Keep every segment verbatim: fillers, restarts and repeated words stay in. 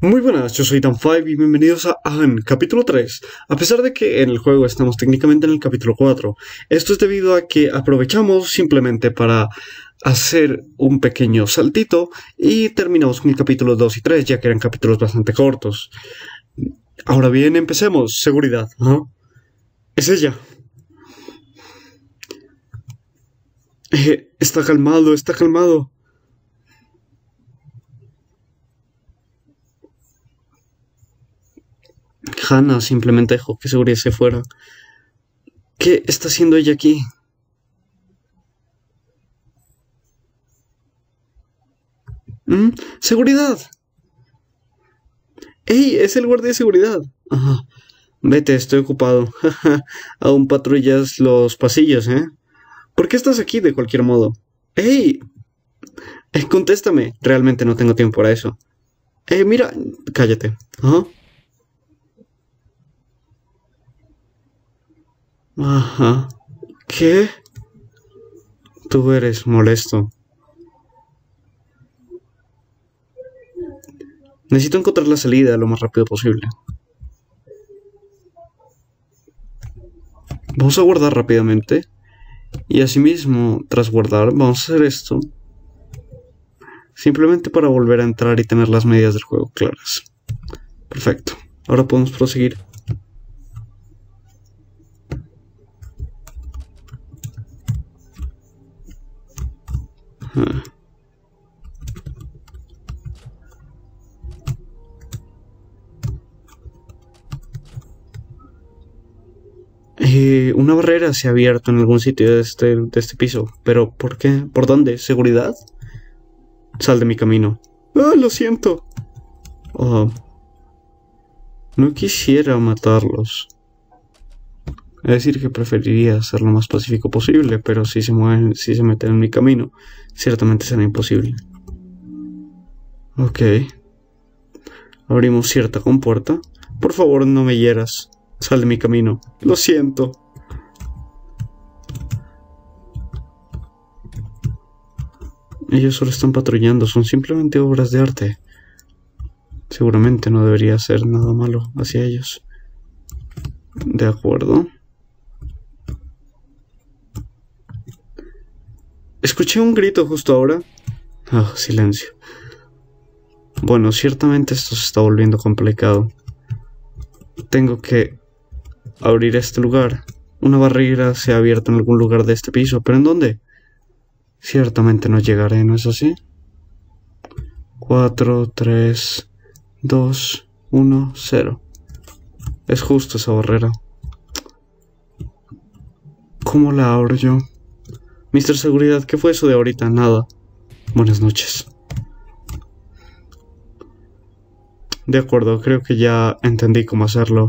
Muy buenas, yo soy Dan cinco y bienvenidos a Han, capítulo tres. A pesar de que en el juego estamos técnicamente en el capítulo cuatro, esto es debido a que aprovechamos simplemente para hacer un pequeño saltito y terminamos con el capítulo dos y tres, ya que eran capítulos bastante cortos. Ahora bien, empecemos. Seguridad. ¿Ah? Es ella. Eh, está calmado, está calmado. Hannah simplemente dejó que Seguridad se fuera. ¿Qué está haciendo ella aquí? ¿Mm? ¡Seguridad! ¡Ey! Es el guardia de seguridad. Ajá. Vete, estoy ocupado. Aún patrullas los pasillos, ¿eh? ¿Por qué estás aquí de cualquier modo? ¡Ey! Eh, contéstame. Realmente no tengo tiempo para eso. Eh, mira. Cállate. Ajá. Ajá. ¿Qué? Tú eres molesto. Necesito encontrar la salida lo más rápido posible. Vamos a guardar rápidamente. Y asimismo, tras guardar, vamos a hacer esto. Simplemente para volver a entrar y tener las medidas del juego claras. Perfecto. Ahora podemos proseguir. Ah. Eh, una barrera se ha abierto en algún sitio de este, de este piso. ¿Pero por qué? ¿Por dónde? ¿Seguridad? Sal de mi camino. Ah, lo siento. Oh. No quisiera matarlos. Es decir, que preferiría ser lo más pacífico posible, pero si se mueven, si se meten en mi camino, ciertamente será imposible. Ok. Abrimos cierta compuerta. Por favor, no me hieras. Sal de mi camino. Lo siento. Ellos solo están patrullando, son simplemente obras de arte. Seguramente no debería hacer nada malo hacia ellos. De acuerdo. Escuché un grito justo ahora. Ah, oh, silencio. Bueno, ciertamente esto se está volviendo complicado. Tengo que abrir este lugar. Una barrera se ha abierto en algún lugar de este piso, ¿pero en dónde? Ciertamente no llegaré, ¿no es así? cuatro, tres, dos, uno, cero. Es justo esa barrera. ¿Cómo la abro yo? Mister Seguridad, ¿qué fue eso de ahorita? Nada. Buenas noches. De acuerdo, creo que ya entendí cómo hacerlo.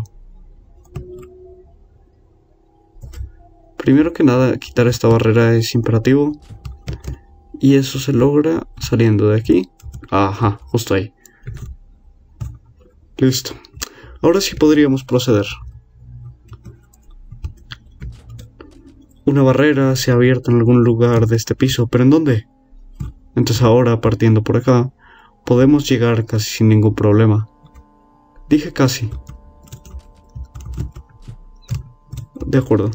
Primero que nada, quitar esta barrera es imperativo. Y eso se logra saliendo de aquí. Ajá, justo ahí. Listo. Ahora sí podríamos proceder. Una barrera se ha abierto en algún lugar de este piso, ¿pero en dónde? Entonces ahora, partiendo por acá, podemos llegar casi sin ningún problema. Dije casi. De acuerdo.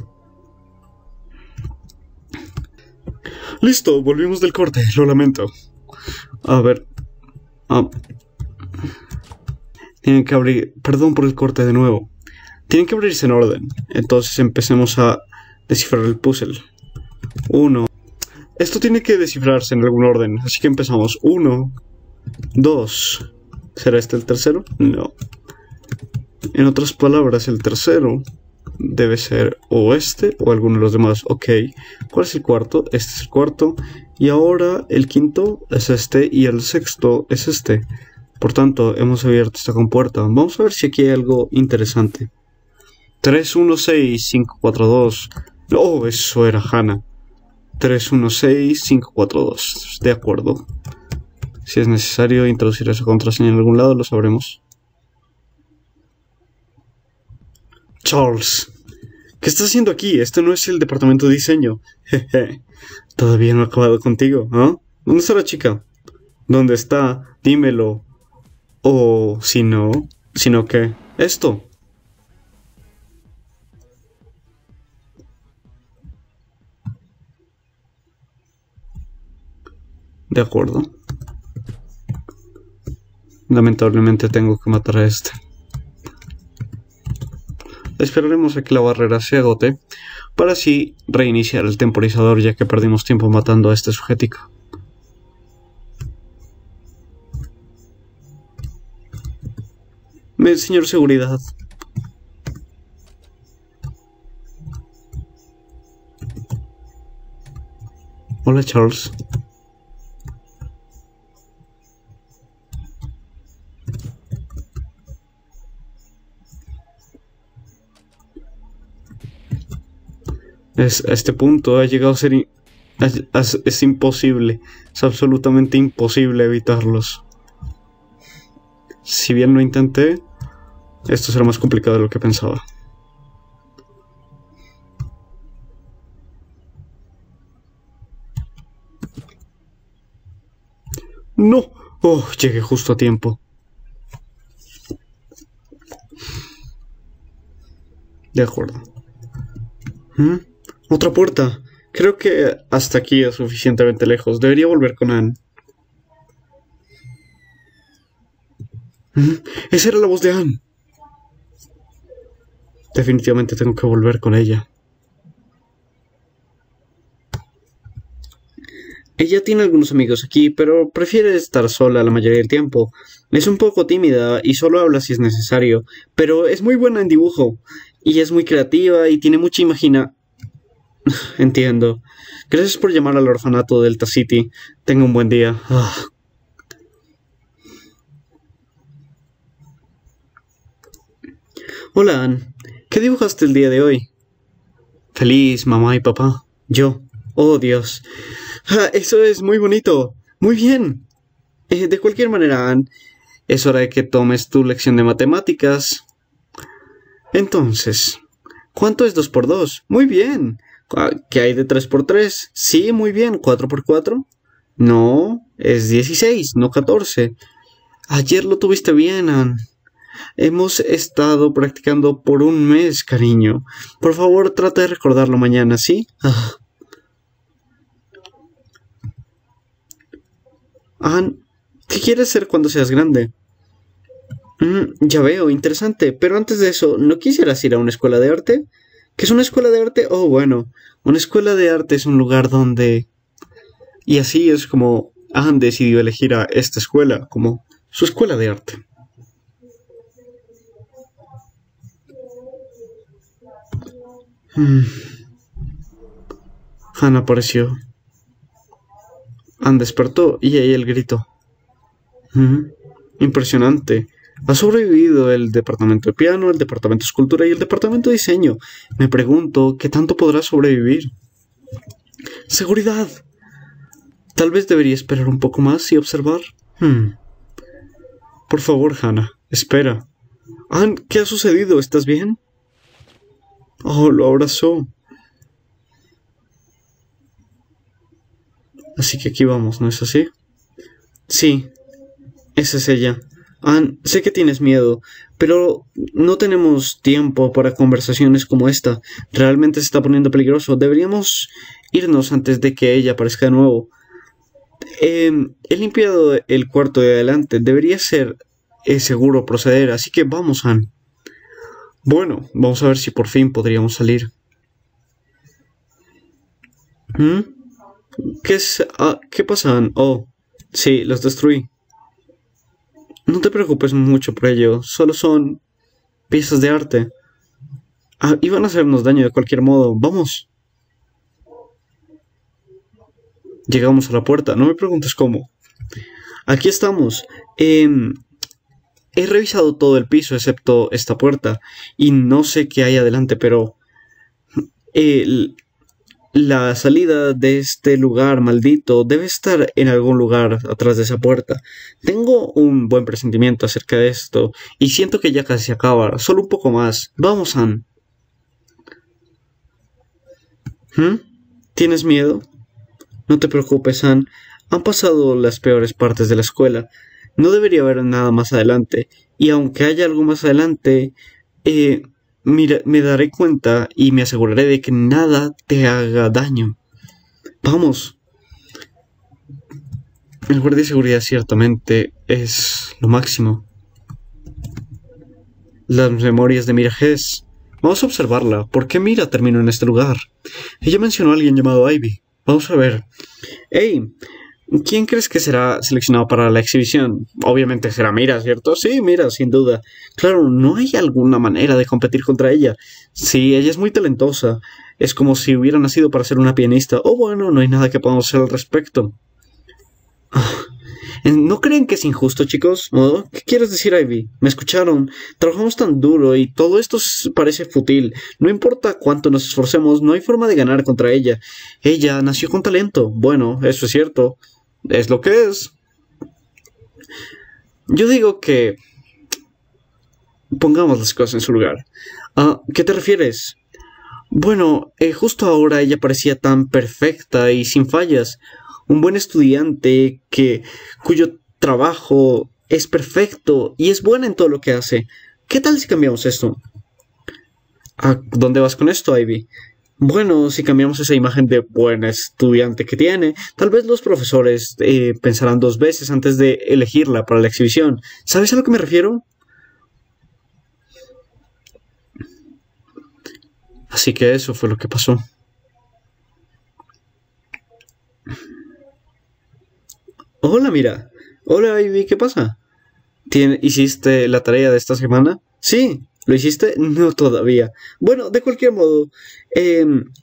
Listo, volvimos del corte, lo lamento. A ver. Ah. Tienen que abrir... Perdón por el corte de nuevo. Tienen que abrirse en orden. Entonces empecemos a descifrar el puzzle. Uno. Esto tiene que descifrarse en algún orden, así que empezamos. Uno. Dos. ¿Será este el tercero? No. En otras palabras, el tercero debe ser o este o alguno de los demás. Ok. ¿Cuál es el cuarto? Este es el cuarto. Y ahora el quinto es este y el sexto es este. Por tanto, hemos abierto esta compuerta. Vamos a ver si aquí hay algo interesante. tres, uno, seis, cinco, cuatro, dos. Oh, eso era Hannah. tres, uno, seis, cinco, cuatro, dos. De acuerdo. Si es necesario introducir esa contraseña en algún lado, lo sabremos. Charles, ¿qué estás haciendo aquí? Este no es el departamento de diseño. Jeje. Todavía no he acabado contigo, ¿ah? ¿Dónde está la chica? ¿Dónde está? Dímelo. O si no, sino que esto. De acuerdo. Lamentablemente tengo que matar a este. Esperaremos a que la barrera se agote para así reiniciar el temporizador, ya que perdimos tiempo matando a este sujetico. Me, señor seguridad. Hola, Charles. Es, a este punto ha llegado a ser... In, es, es imposible. Es absolutamente imposible evitarlos. Si bien lo intenté, esto será más complicado de lo que pensaba. ¡No! ¡Oh! Llegué justo a tiempo. De acuerdo. ¿Mm? ¡Otra puerta! Creo que hasta aquí es suficientemente lejos. Debería volver con Anne. ¿Mm? Esa era la voz de Anne. Definitivamente tengo que volver con ella. Ella tiene algunos amigos aquí, pero prefiere estar sola la mayoría del tiempo. Es un poco tímida y solo habla si es necesario, pero es muy buena en dibujo. Y es muy creativa y tiene mucha imagina... Entiendo. Gracias por llamar al orfanato Delta City. Tenga un buen día. Ah. Hola, Anne. ¿Qué dibujaste el día de hoy? Feliz, mamá y papá. Yo. Oh, Dios. Ah, eso es muy bonito. Muy bien. Eh, de cualquier manera, Anne, es hora de que tomes tu lección de matemáticas. Entonces, ¿cuánto es dos por dos? Muy bien. ¿Qué hay de tres por tres? Sí, muy bien. ¿cuatro por cuatro? No, es dieciséis, no catorce. Ayer lo tuviste bien, Anne. Hemos estado practicando por un mes, cariño. Por favor, trata de recordarlo mañana, ¿sí? Ah. Anne, ¿qué quieres ser cuando seas grande? Mm, ya veo, interesante. Pero antes de eso, ¿no quisieras ir a una escuela de arte? ¿Qué es una escuela de arte? Oh, bueno, una escuela de arte es un lugar donde... Y así es como han decidido elegir a esta escuela como su escuela de arte. Hmm. Hannah apareció. Anne despertó y ahí el grito. Hmm. Impresionante. Ha sobrevivido el departamento de piano, el departamento de escultura y el departamento de diseño. Me pregunto, ¿qué tanto podrá sobrevivir? ¡Seguridad! Tal vez debería esperar un poco más y observar. Hmm. Por favor, Hannah, espera. Anne, ¿qué ha sucedido? ¿Estás bien? Oh, lo abrazó. Así que aquí vamos, ¿no es así? Sí, esa es ella. Anne, sé que tienes miedo, pero no tenemos tiempo para conversaciones como esta. Realmente se está poniendo peligroso. Deberíamos irnos antes de que ella aparezca de nuevo. Eh, he limpiado el cuarto de adelante. Debería ser eh, seguro proceder, así que vamos, Anne. Bueno, vamos a ver si por fin podríamos salir. ¿Mm? ¿Qué es? Ah, ¿qué pasa, Anne? Oh, sí, los destruí. No te preocupes mucho por ello, solo son piezas de arte. Ah, iban a hacernos daño de cualquier modo. Vamos. Llegamos a la puerta, no me preguntes cómo. Aquí estamos. Eh, he revisado todo el piso excepto esta puerta y no sé qué hay adelante, pero eh, la salida de este lugar maldito debe estar en algún lugar atrás de esa puerta. Tengo un buen presentimiento acerca de esto y siento que ya casi se acaba. Solo un poco más. Vamos, Anne. ¿Mm? ¿Tienes miedo? No te preocupes, Anne. Han pasado las peores partes de la escuela. No debería haber nada más adelante. Y aunque haya algo más adelante, eh, mira, me daré cuenta y me aseguraré de que nada te haga daño. Vamos. El guardia de seguridad ciertamente es lo máximo. Las memorias de Mira Hess. Vamos a observarla. ¿Por qué Mira terminó en este lugar? Ella mencionó a alguien llamado Ivy. Vamos a ver. Hey, ¿quién crees que será seleccionado para la exhibición? Obviamente será Mira, ¿cierto? Sí, Mira, sin duda. Claro, no hay alguna manera de competir contra ella. Sí, ella es muy talentosa. Es como si hubiera nacido para ser una pianista. O bueno, no hay nada que podamos hacer al respecto. ¿No creen que es injusto, chicos? ¿No? ¿Qué quieres decir, Ivy? ¿Me escucharon? Trabajamos tan duro y todo esto parece fútil. No importa cuánto nos esforcemos, no hay forma de ganar contra ella. Ella nació con talento. Bueno, eso es cierto. Es lo que es. Yo digo que... pongamos las cosas en su lugar. ¿A qué te refieres? Bueno, eh, justo ahora ella parecía tan perfecta y sin fallas. Un buen estudiante que cuyo trabajo es perfecto y es buena en todo lo que hace. ¿Qué tal si cambiamos esto? ¿A dónde vas con esto, Ivy? Bueno, si cambiamos esa imagen de buena estudiante que tiene, tal vez los profesores eh, pensarán dos veces antes de elegirla para la exhibición. ¿Sabes a lo que me refiero? Así que eso fue lo que pasó. Hola, Mira. Hola, Ivy, ¿qué pasa? ¿Tien- ¿Hiciste la tarea de esta semana? Sí. ¿Lo hiciste? No todavía. Bueno, de cualquier modo, eh,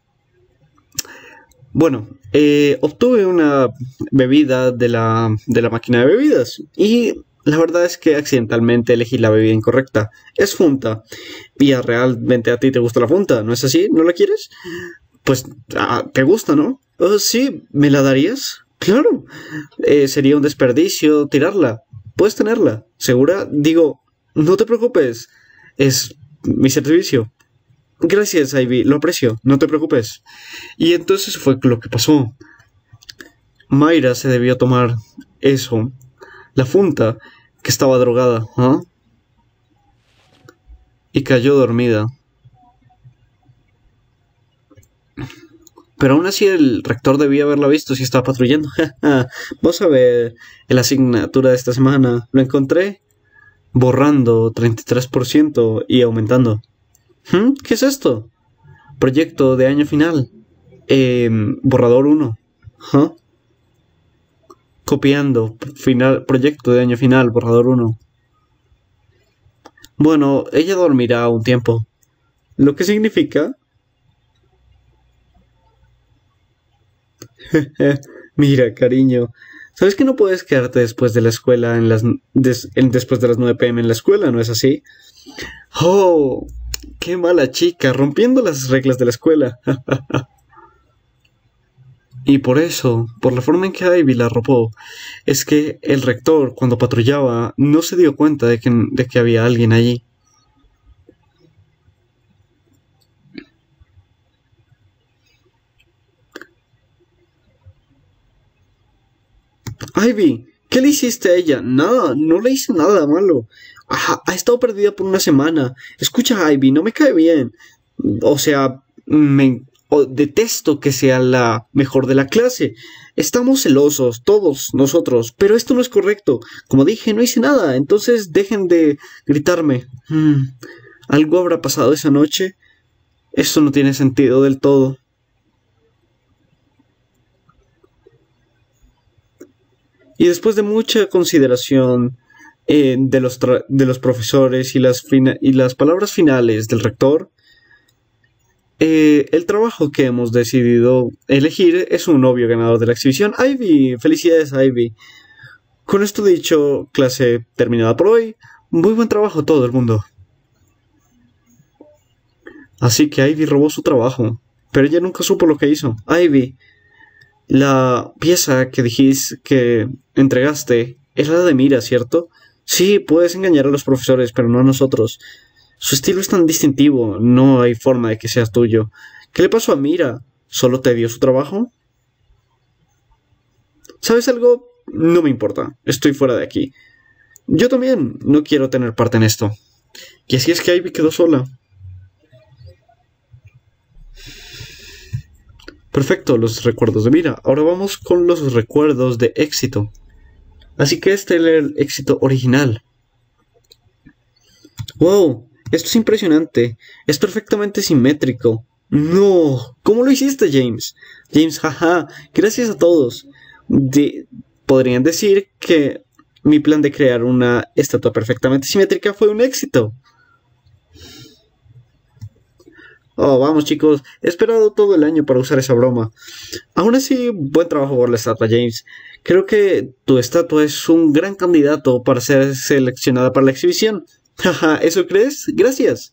bueno, eh, obtuve una bebida de la, de la máquina de bebidas y la verdad es que accidentalmente elegí la bebida incorrecta. Es Funta. Y a- realmente a ti te gusta la Funta, ¿no es así? ¿No la quieres? Pues ah, te gusta, ¿no? Oh, sí, ¿me la darías? Claro. Eh, sería un desperdicio tirarla. Puedes tenerla. ¿Segura? Digo, no te preocupes. Es mi servicio. Gracias, Ivy. Lo aprecio. No te preocupes. Y entonces fue lo que pasó. Mayra se debió tomar eso. La Funta, que estaba drogada, ¿ah? Y cayó dormida. Pero aún así el rector debía haberla visto si estaba patrullando. Vamos a ver la asignatura de esta semana. Lo encontré borrando treinta y tres por ciento y aumentando. ¿Mm? ¿Qué es esto? Proyecto de año final. Eh, borrador uno. ¿Ah? Copiando. Final, proyecto de año final, borrador uno. Bueno, ella dormirá un tiempo. Lo que significa... Mira, cariño. ¿Sabes que no puedes quedarte después de la escuela en las des- en- después de las nueve p m en la escuela, ¿no es así? Oh, qué mala chica, rompiendo las reglas de la escuela. Y por eso, por la forma en que Ivy la arropó, es que el rector, cuando patrullaba, no se dio cuenta de que, de que había alguien allí. Ivy, ¿qué le hiciste a ella? Nada, no le hice nada malo. Ha, ha estado perdida por una semana. Escucha, Ivy, no me cae bien. O sea, me o detesto que sea la mejor de la clase. Estamos celosos, todos nosotros, pero esto no es correcto. Como dije, no hice nada, entonces dejen de gritarme. Hmm, ¿algo habrá pasado esa noche? Esto no tiene sentido del todo. Y después de mucha consideración eh, de, los de los profesores y las, y las palabras finales del rector, eh, el trabajo que hemos decidido elegir es un obvio ganador de la exhibición. Ivy, felicidades, Ivy. Con esto dicho, clase terminada por hoy. Muy buen trabajo todo el mundo. Así que Ivy robó su trabajo, pero ella nunca supo lo que hizo. Ivy, la pieza que dijiste que entregaste es la de Mira, ¿cierto? Sí, puedes engañar a los profesores, pero no a nosotros. Su estilo es tan distintivo, no hay forma de que seas tuyo. ¿Qué le pasó a Mira? ¿Solo te dio su trabajo? ¿Sabes algo? No me importa, estoy fuera de aquí. Yo también no quiero tener parte en esto. Y así es que Ivy quedó sola. Perfecto, los recuerdos de Mira. Ahora vamos con los recuerdos de éxito. Así que este es el éxito original. ¡Wow! Esto es impresionante. Es perfectamente simétrico. ¡No! ¿Cómo lo hiciste, James? James, jaja. Gracias a todos. De... Podrían decir que mi plan de crear una estatua perfectamente simétrica fue un éxito. Oh, vamos chicos, he esperado todo el año para usar esa broma. Aún así, buen trabajo por la estatua, James. Creo que tu estatua es un gran candidato para ser seleccionada para la exhibición. Jaja, ¿eso crees? Gracias.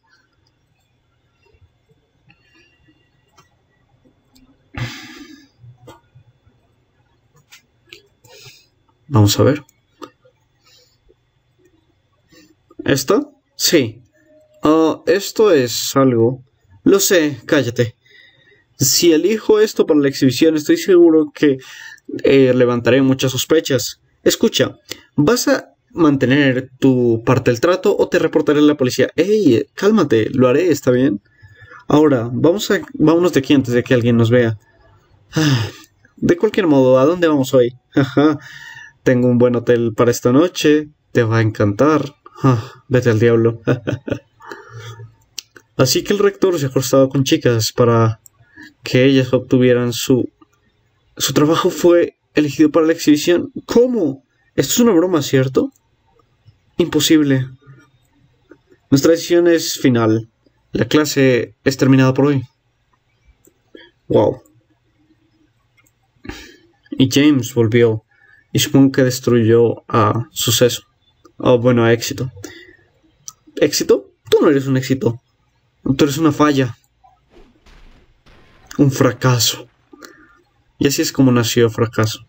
Vamos a ver. ¿Esto? Sí. Uh, esto es algo... Lo sé, cállate. Si elijo esto para la exhibición, estoy seguro que eh, levantaré muchas sospechas. Escucha, ¿vas a mantener tu parte del trato o te reportaré a la policía? Ey, cálmate, lo haré, ¿está bien? Ahora, vamos a, vámonos de aquí antes de que alguien nos vea. Ah, de cualquier modo, ¿a dónde vamos hoy? Ajá, tengo un buen hotel para esta noche, te va a encantar. Ah, vete al diablo. Así que el rector se acostaba con chicas para que ellas obtuvieran su... Su trabajo fue elegido para la exhibición. ¿Cómo? Esto es una broma, ¿cierto? Imposible. Nuestra decisión es final. La clase es terminada por hoy. Wow. Y James volvió. Y supongo que destruyó a Suceso. O bueno, a Éxito. ¿Éxito? Tú no eres un éxito. Tú eres una falla. Un fracaso. Y así es como nació Fracaso.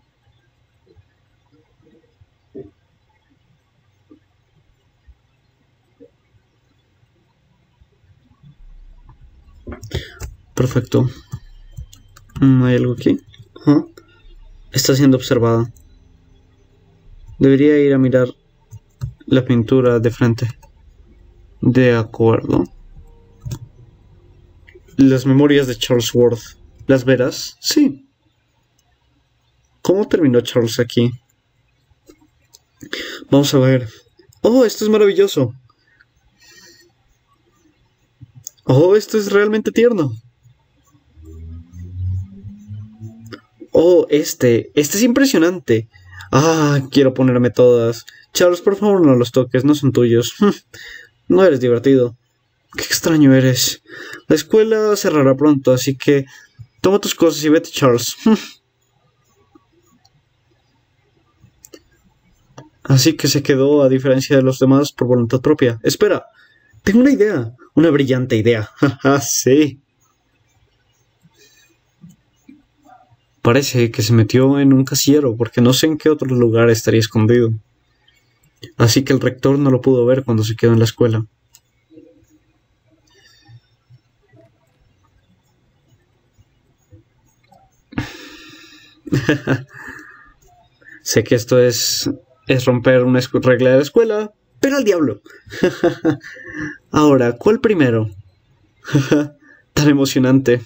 Perfecto. ¿Hay algo aquí? ¿Ah? Está siendo observada. Debería ir a mirar la pintura de frente. De acuerdo. Las memorias de Charles Worth. ¿Las verás? Sí. ¿Cómo terminó Charles aquí? Vamos a ver. Oh, esto es maravilloso. Oh, esto es realmente tierno. Oh, este. Este es impresionante. Ah, quiero ponerme todas. Charles, por favor, no los toques, no son tuyos. No eres divertido. Qué extraño eres. La escuela cerrará pronto, así que toma tus cosas y vete, Charles. Así que se quedó, a diferencia de los demás, por voluntad propia. Espera, tengo una idea. Una brillante idea. Jaja, sí. Parece que se metió en un casillero, porque no sé en qué otro lugar estaría escondido. Así que el rector no lo pudo ver cuando se quedó en la escuela. Sé que esto es, es romper una regla de la escuela, pero al diablo. Ahora, ¿cuál primero? Tan emocionante.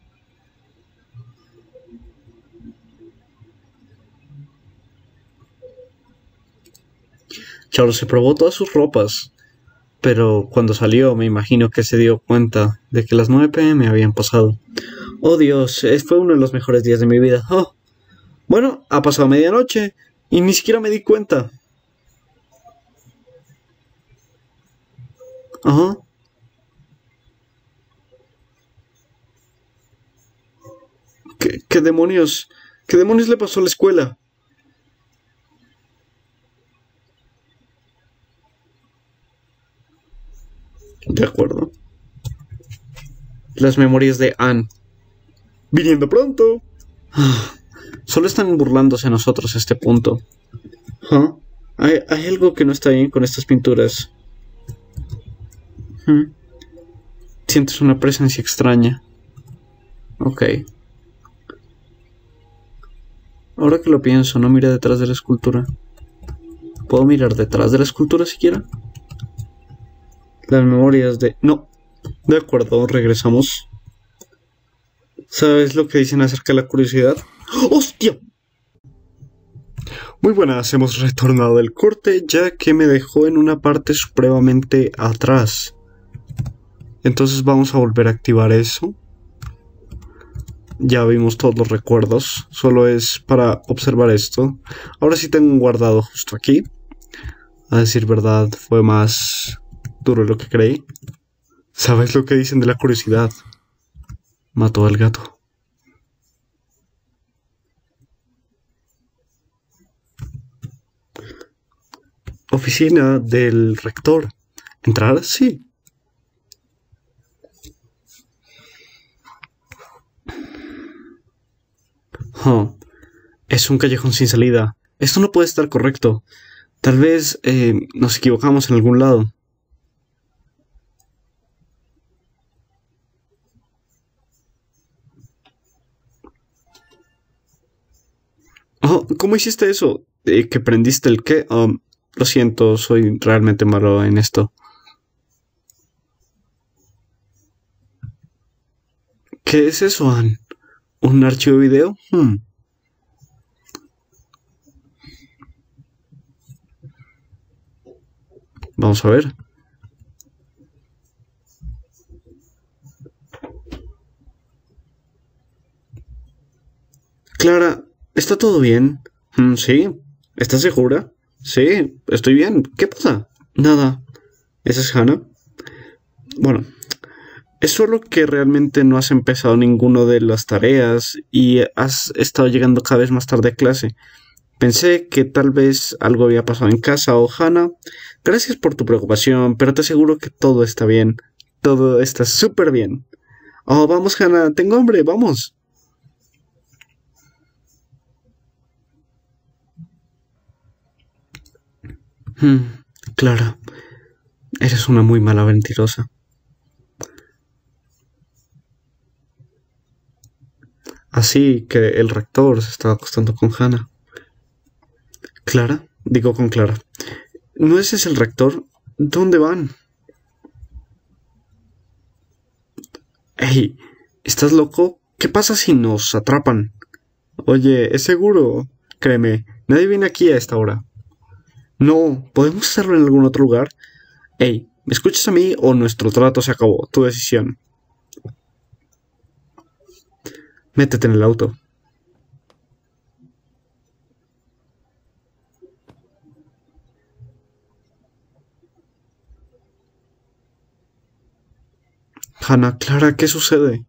Charles se probó todas sus ropas, pero cuando salió me imagino que se dio cuenta de que las nueve pe eme habían pasado. Oh Dios, fue uno de los mejores días de mi vida. Oh. Bueno, ha pasado medianoche y ni siquiera me di cuenta. Ajá. ¿Qué, qué demonios? ¿Qué demonios le pasó a la escuela? De acuerdo. Las memorias de Anne. Viniendo pronto. Solo están burlándose a nosotros a este punto. ¿Ah? Hay, hay algo que no está bien con estas pinturas. ¿Mm? Sientes una presencia extraña. Ok. Ahora que lo pienso, no mira detrás de la escultura. ¿Puedo mirar detrás de la escultura siquiera? Las memorias de... No. De acuerdo, regresamos. ¿Sabes lo que dicen acerca de la curiosidad? ¡Hostia! Muy buenas, hemos retornado del corte ya que me dejó en una parte supremamente atrás. Entonces vamos a volver a activar eso. Ya vimos todos los recuerdos, solo es para observar esto. Ahora sí tengo un guardado justo aquí. A decir verdad, fue más duro de lo que creí. ¿Sabes lo que dicen de la curiosidad? Mató al gato. Oficina del rector. ¿Entrar? Sí. Oh, es un callejón sin salida. Esto no puede estar correcto. Tal vez eh, nos equivocamos en algún lado. Oh, ¿cómo hiciste eso? Eh, ¿que prendiste el qué? Um, lo siento, soy realmente malo en esto. ¿Qué es eso, Ann? ¿Un archivo de video? Hmm. Vamos a ver. Clara, ¿está todo bien? Mm, sí. ¿Estás segura? Sí, estoy bien. ¿Qué pasa? Nada. ¿Esa es Hannah? Bueno, es solo que realmente no has empezado ninguna de las tareas y has estado llegando cada vez más tarde a clase. Pensé que tal vez algo había pasado en casa o Hannah. Gracias por tu preocupación, pero te aseguro que todo está bien. Todo está súper bien. Oh, vamos, Hannah, tengo hambre, vamos. Hmm, Clara, eres una muy mala mentirosa. Así que el rector se estaba acostando con Hannah. ¿Clara? Digo con Clara. ¿No ese es el rector? ¿Dónde van? Ey, ¿estás loco? ¿Qué pasa si nos atrapan? Oye, es seguro. Créeme, nadie viene aquí a esta hora. No, ¿podemos hacerlo en algún otro lugar? Ey, ¿me escuchas a mí o nuestro trato se acabó? Tu decisión. Métete en el auto. Hannah, Clara, ¿qué sucede?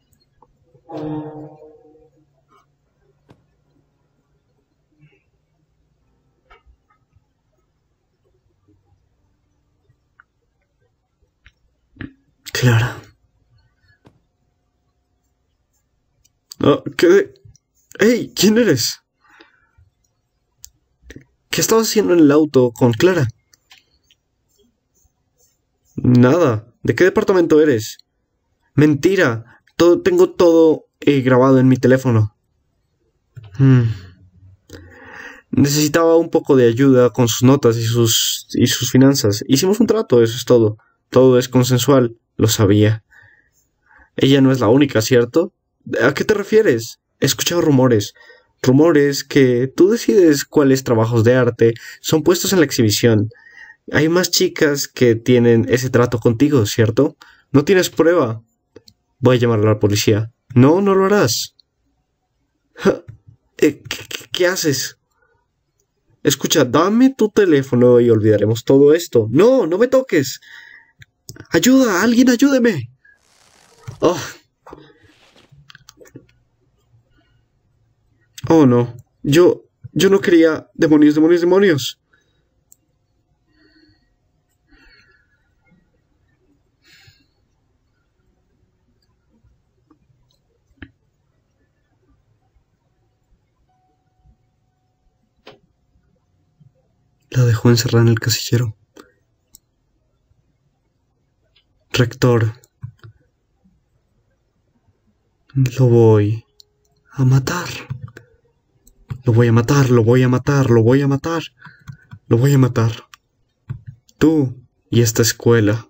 Clara. Oh, ¿qué? ¡Ey! ¿Quién eres? ¿Qué estabas haciendo en el auto con Clara? Nada. ¿De qué departamento eres? Mentira. Todo, tengo todo eh, grabado en mi teléfono. Hmm. Necesitaba un poco de ayuda con sus notas y sus, y sus finanzas. Hicimos un trato, eso es todo. Todo es consensual. Lo sabía. Ella no es la única, ¿cierto? ¿A qué te refieres? He escuchado rumores. Rumores que tú decides cuáles trabajos de arte son puestos en la exhibición. Hay más chicas que tienen ese trato contigo, ¿cierto? No tienes prueba. Voy a llamar a la policía. No, no lo harás. Eh, ¿qué, qué- qué haces? Escucha, dame tu teléfono y olvidaremos todo esto. No, no me toques. Ayuda, alguien ayúdeme. Oh, oh no. Yo, yo no quería... Demonios, demonios, demonios. La dejó encerrada en el casillero. Rector, lo voy a matar. Lo voy a matar, lo voy a matar, lo voy a matar. Lo voy a matar. Tú y esta escuela.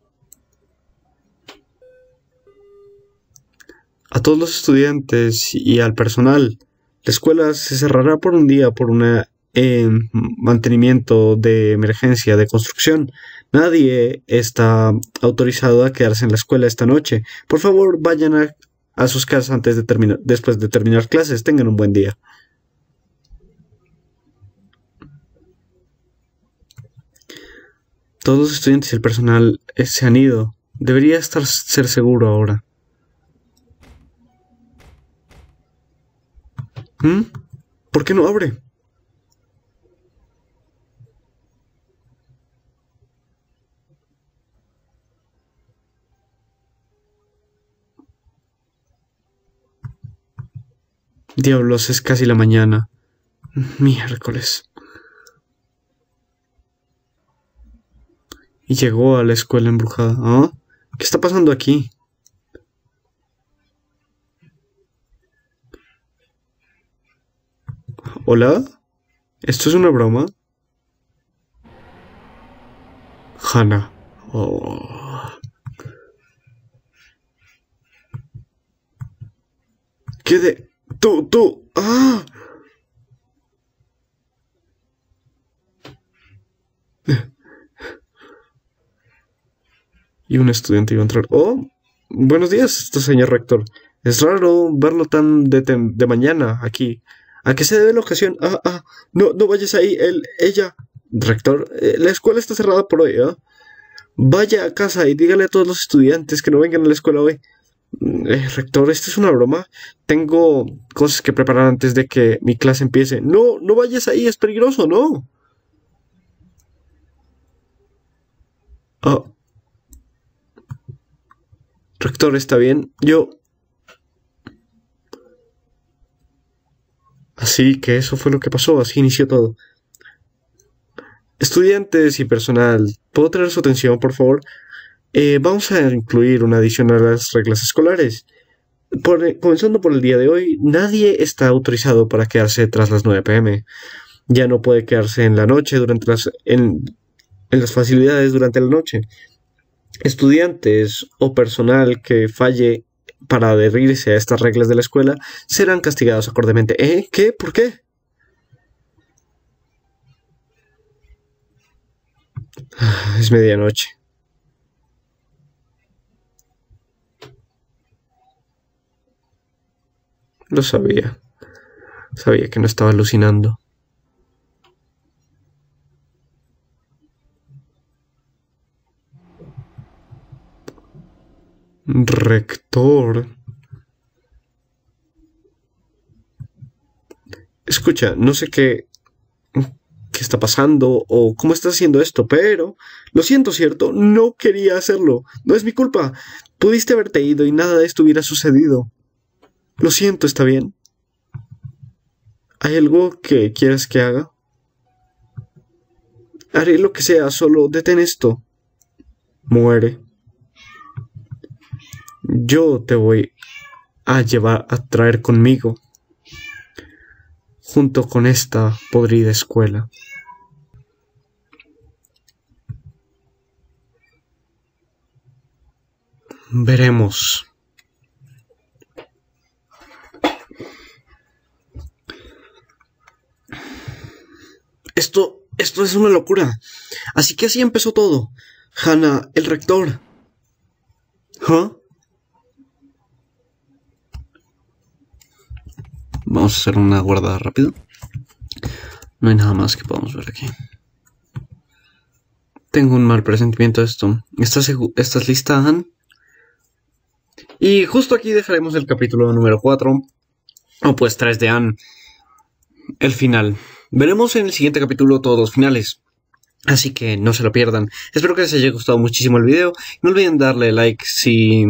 A todos los estudiantes y al personal, la escuela se cerrará por un día por un eh, mantenimiento de emergencia de construcción. Nadie está autorizado a quedarse en la escuela esta noche. Por favor, vayan a, a sus casas antes de terminar, después de terminar clases. Tengan un buen día. Todos los estudiantes y el personal eh, se han ido. Debería estar ser seguro ahora. ¿Mm? ¿Por qué no abre? Diablos, es casi la mañana. Miércoles. Y llegó a la escuela embrujada. ¿Ah? ¿Qué está pasando aquí? ¿Hola? ¿Esto es una broma? Hannah. Oh. ¿Qué de...? ¡Tú, tú! ¡Ah! Y un estudiante iba a entrar. ¡Oh! Buenos días, señor rector. Es raro verlo tan de, de mañana aquí. ¿A qué se debe la ocasión? Ah, ah, no, no vayas ahí, él, ella. Rector, eh, la escuela está cerrada por hoy, ¿eh? Vaya a casa y dígale a todos los estudiantes que no vengan a la escuela hoy. Eh, rector, ¿esto es una broma? Tengo cosas que preparar antes de que mi clase empiece. No, no vayas ahí, es peligroso, ¿no? Ah. Rector, ¿está bien? Yo... Así que eso fue lo que pasó, así inició todo. Estudiantes y personal, ¿puedo traer su atención, por favor? Eh, vamos a incluir una adición a las reglas escolares. Por, comenzando por el día de hoy, nadie está autorizado para quedarse tras las nueve pe eme. Ya no puede quedarse en la noche durante las, en, en las facilidades durante la noche. Estudiantes o personal que falle para adherirse a estas reglas de la escuela serán castigados acordemente. ¿Eh? ¿Qué? ¿Por qué? Es medianoche. Lo sabía. Sabía que no estaba alucinando. Rector. Escucha, no sé qué, qué está pasando o cómo estás haciendo esto, pero lo siento, ¿cierto? No quería hacerlo. No es mi culpa. Pudiste haberte ido y nada de esto hubiera sucedido. Lo siento, ¿está bien? ¿Hay algo que quieras que haga? Haré lo que sea, solo detén esto. Muere. Yo te voy a llevar a traer conmigo, junto con esta podrida escuela. Veremos. Esto, esto es una locura. Así que así empezó todo. Hannah, el rector. ¿Ah? Vamos a hacer una guardada rápido. No hay nada más que podamos ver aquí. Tengo un mal presentimiento de esto. ¿Estás, ¿Estás lista, Han? Y justo aquí dejaremos el capítulo número cuatro. O pues tres de Han. El final. Veremos en el siguiente capítulo todos los finales. Así que no se lo pierdan. Espero que les haya gustado muchísimo el video. No olviden darle like si...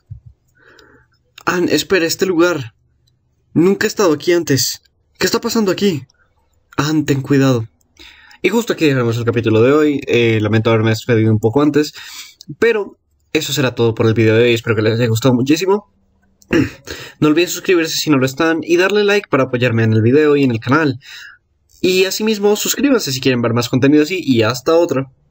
Han, espera, este lugar. Nunca he estado aquí antes. ¿Qué está pasando aquí? Han, ten cuidado. Y justo aquí dejaremos el capítulo de hoy. Eh, lamento haberme despedido un poco antes. Pero eso será todo por el video de hoy. Espero que les haya gustado muchísimo. No olviden suscribirse si no lo están. Y darle like para apoyarme en el video y en el canal. Y asimismo, suscríbanse si quieren ver más contenido así y hasta otra.